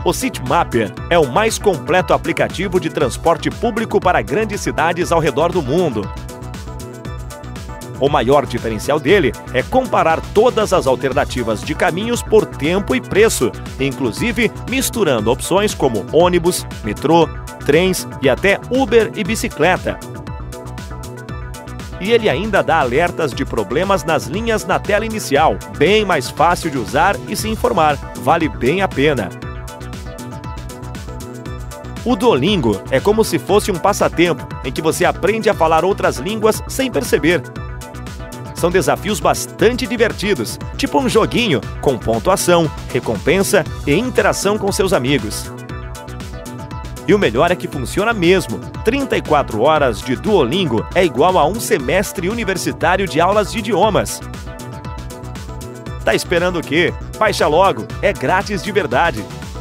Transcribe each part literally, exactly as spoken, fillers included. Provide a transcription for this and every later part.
O Citymapper é o mais completo aplicativo de transporte público para grandes cidades ao redor do mundo. O maior diferencial dele é comparar todas as alternativas de caminhos por tempo e preço, inclusive misturando opções como ônibus, metrô, trens e até Uber e bicicleta. E ele ainda dá alertas de problemas nas linhas na tela inicial, bem mais fácil de usar e se informar, vale bem a pena. O Duolingo é como se fosse um passatempo, em que você aprende a falar outras línguas sem perceber. São desafios bastante divertidos, tipo um joguinho, com pontuação, recompensa e interação com seus amigos. E o melhor é que funciona mesmo. trinta e quatro horas de Duolingo é igual a um semestre universitário de aulas de idiomas. Tá esperando o quê? Baixa logo, é grátis de verdade.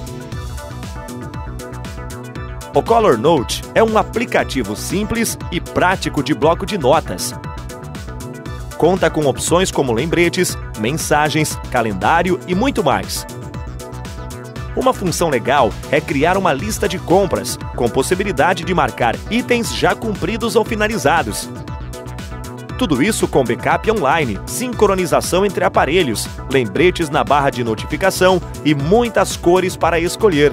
O Color Note é um aplicativo simples e prático de bloco de notas. Conta com opções como lembretes, mensagens, calendário e muito mais. Uma função legal é criar uma lista de compras, com possibilidade de marcar itens já cumpridos ou finalizados. Tudo isso com backup online, sincronização entre aparelhos, lembretes na barra de notificação e muitas cores para escolher.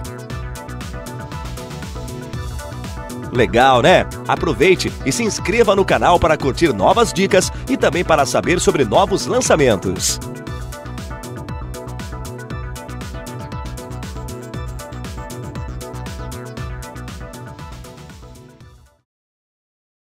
Legal, né? Aproveite e se inscreva no canal para curtir novas dicas e também para saber sobre novos lançamentos.